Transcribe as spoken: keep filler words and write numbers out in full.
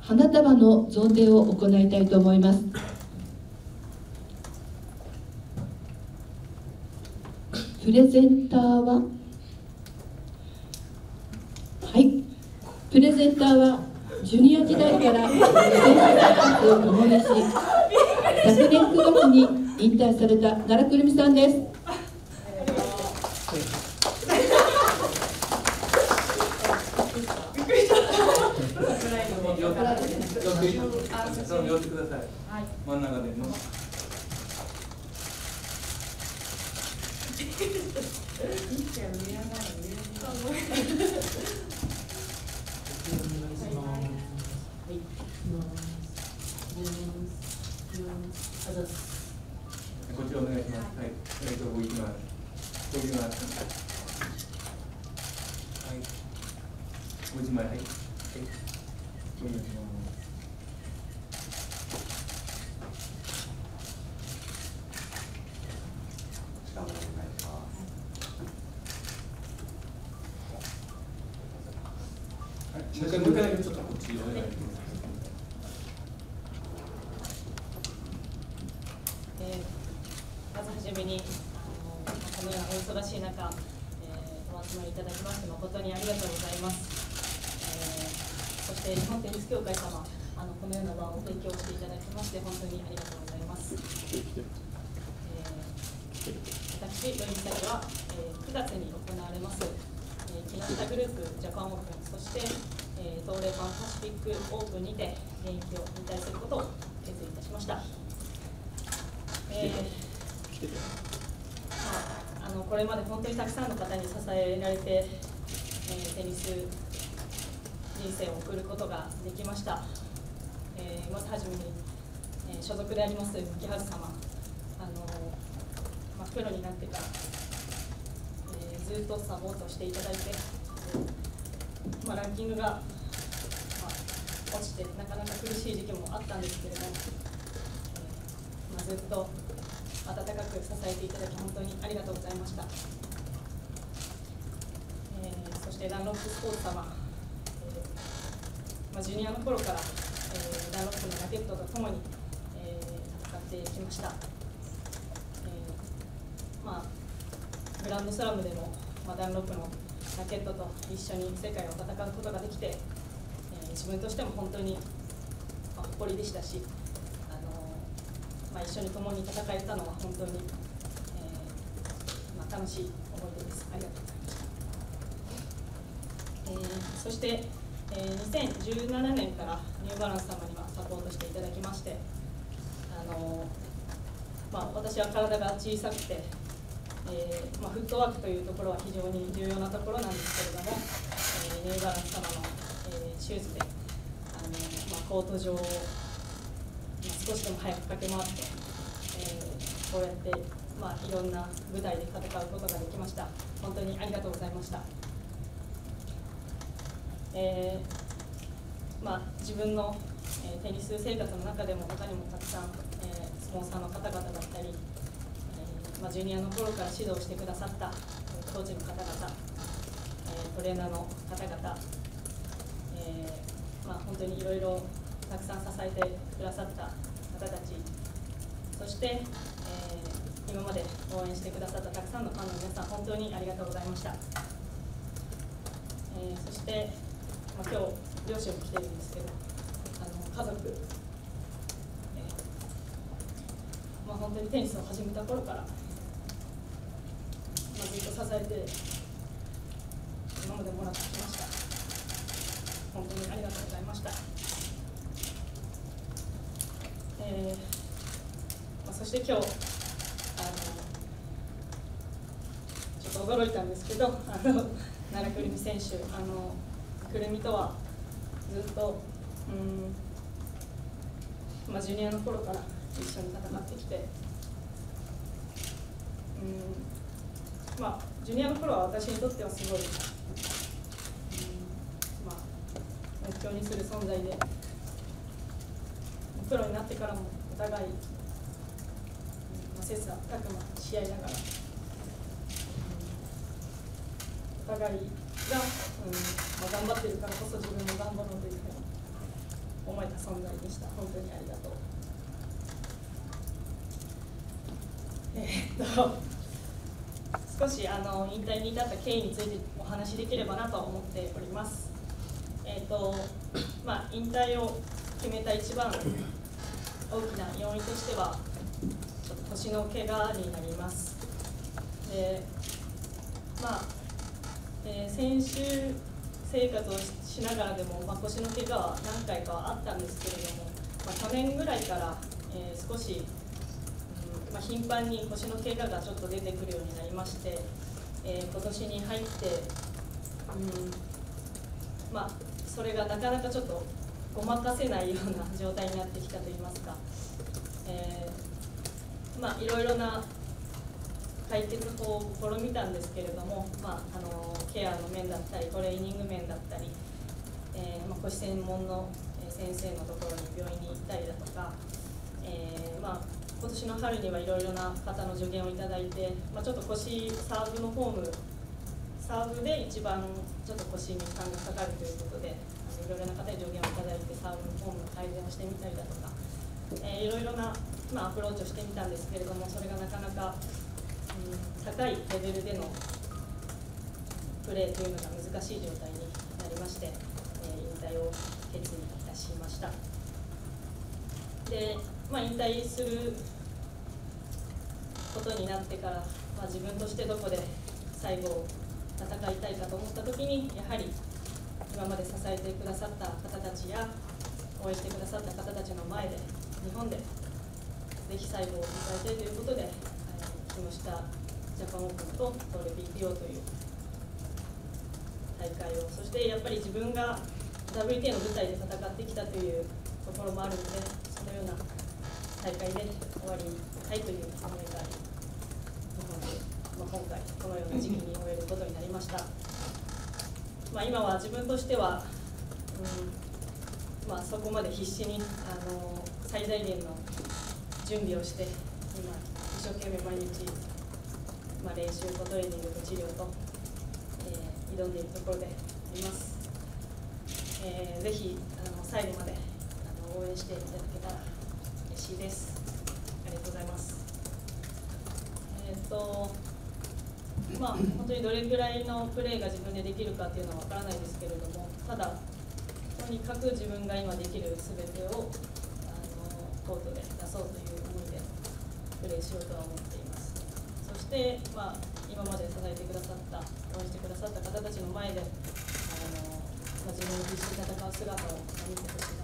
花束の贈呈を行いたいと思います。プレゼンターは、はい、プレゼンターはジュニア時代から選手生活を共にし、昨年くがつに引退された奈良くるみさんです。 寄ってください。真ん中での。こっちお願いします。はい。えっと、動きます。動きます。はい。ごじまい。はい。はい。お願いします。もう一回、もう一回だけちょっとこっちお願いします。 まずはじめに、このようなお忙しい中、えー、お集まりいただきまして誠にありがとうございます。えー、そして日本テニス協会様、あのこのような場を提供していただきまして本当にありがとうございます。えー、私、土居美咲は、えー、くがつに行われます、えー、木下グループジャパンオープン、そして、えー、東レパンパシフィックオープンにて現役を引退することを決意いたしました。えーまあ、あのこれまで本当にたくさんの方に支えられて、えー、テニス人生を送ることができました。えー、まずはじめに、えー、所属であります牧原様、あの、まあ、プロになってから、えー、ずっとサポートしていただいて、えーまあ、ランキングが、まあ、落ちてなかなか苦しい時期もあったんですけれども、えーまあ、ずっと温かく支えていただき本当にありがとうございました。えー、そしてダンロップスポーツ様、えーまあ、ジュニアの頃から、えー、ダンロップのラケットとともに、えー、戦ってきました。えーまあ、グランドスラムでも、まあ、ダンロップのラケットと一緒に世界を戦うことができて、えー、自分としても本当に、まあ、誇りでしたし、まあ、一緒に共に戦えたのは本当に、えーまあ、楽しい思い出です。ありがとうございました。えー、そして、えー、にせんじゅうななねんからニューバランス様にはサポートしていただきまして、あのーまあ、私は体が小さくて、えーまあ、フットワークというところは非常に重要なところなんですけれども、えー、ニューバランス様の、えー、シューズで、あのーまあ、コート上を少しでも早く駆け回って、えー、こうやって、まあ、いろんな舞台で戦うことができました。本当にありがとうございました。えーまあ、自分の、えー、テニス生活の中でも他にもたくさん、えー、スポンサーの方々だったり、えーまあ、ジュニアの頃から指導してくださったコーチの方々、えー、トレーナーの方々、えーまあ、本当にいろいろたくさん支えてくださった方たち、そして、えー、今まで応援してくださったたくさんのファンの皆さん、本当にありがとうございました。えー、そして、まあ、今日両親も来てるんですけど、あの家族、えーまあ、本当にテニスを始めた頃から、まあ、ずっと支えて今までもらってきました。本当にありがとうございました。えーまあ、そして今日あのちょっと驚いたんですけど、あの奈良くるみ選手、あのくるみとはずっと、うんまあ、ジュニアの頃から一緒に戦ってきて、うんまあ、ジュニアの頃は私にとってはすごい、うんまあ、目標にする存在で、プロになってからもお互い、まあ、切磋琢磨し合いながら、お互いが、うんまあ、頑張っているからこそ自分も頑張ろうというふうに、 思えた存在でした。本当にありがとう。えー、っと少しあの引退に至った経緯についてお話しできればなと思っております。えー、っとまあ、引退を決めた一番大きな要因としてはちょっと腰の怪我になります。でまあえー、選手生活をしながらでも、まあ、腰の怪我は何回かはあったんですけれども、まあ、去年ぐらいから、えー、少し、うんまあ、頻繁に腰の怪我がちょっと出てくるようになりまして、えー、今年に入って、うんまあ、それがなかなかちょっとごまかせないような状態になってきたといいますか、えーまあ、いろいろな解決法を試みたんですけれども、まあ、あのケアの面だったりトレーニング面だったり、えーまあ、腰専門の先生のところに病院に行ったりだとか、えーまあ、今年の春にはいろいろな方の助言をいただいて、まあ、ちょっと腰サーブのフォームサーブで一番ちょっと腰に負担がかかるということで、あのいろいろな方に助言をいただいてサーブのフォームの改善をしてみたりだとか、えー、いろいろな、まあ、アプローチをしてみたんですけれども、それがなかなか高いレベルでのプレーというのが難しい状態になりまして、引退を決意いたしました。で、まあ、引退することになってから、まあ、自分としてどこで最後戦いたいかと思った時に、やはり今まで支えてくださった方たちや応援してくださった方たちの前で日本でぜひ最後を迎えたいということで、木下ジャパンオープンと東レ ビーピーオー という大会を、そしてやっぱり自分が ダブリューティーエー の舞台で戦ってきたというところもあるので、そのような大会で終わりたいという思いがあり、日本で、まあ、今回このような時期に終えることになりました。まあ、今は自分としては、うんまあ、そこまで必死にあの最大限の準備をして、今一生懸命毎日、まあ、練習とトレーニングと治療と、えー、挑んでいるところであります。えー、ぜひあの最後まであの応援していただけたら嬉しいです。ありがとうございます。えー、っとまあ本当にどれくらいのプレーが自分でできるかっていうのはわからないですけれども、ただとにかく自分が今できるすべてをあのコートで出そうという思いでプレーしようとは思っています。そして、まあ、今まで支えてくださった応援してくださった方たちの前であの、まあ、自分の必死に戦う姿を見てほしいな